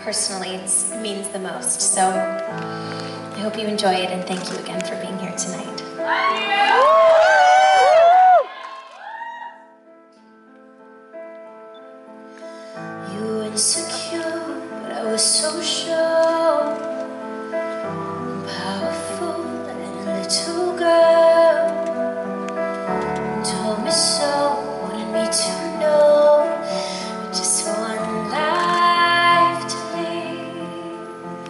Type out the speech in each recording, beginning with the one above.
personally it means the most. So I hope you enjoy it, and thank you again for being here tonight. You were insecure, but I was so sure. Powerful and a little girl told me so, wanted me to know just one life to live.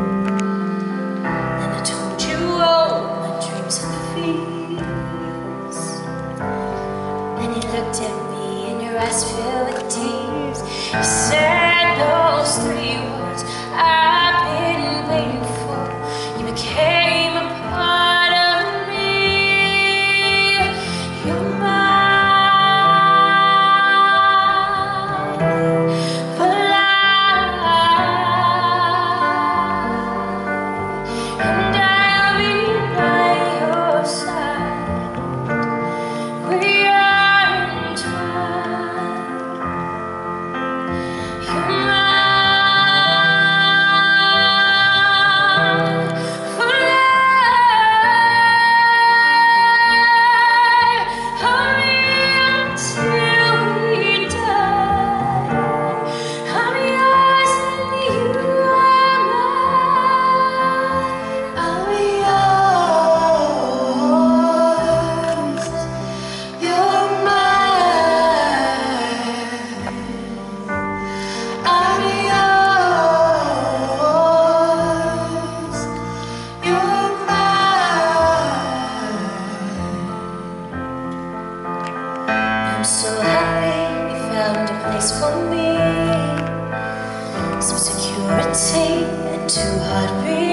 Then I told you all my dreams and fears. Then you looked at me and your eyes filled with tears. You said those 3 words I've been waiting for. You became a part of me. You're mine for life, and I'll be by your side. We are entwined. You're mine for life. Hold me until we die. I'm yours and you are mine. I'm yours. You're mine. I'm yours. You're mine. I'm so happy you found a place for me. Some security and 2 heartbeats.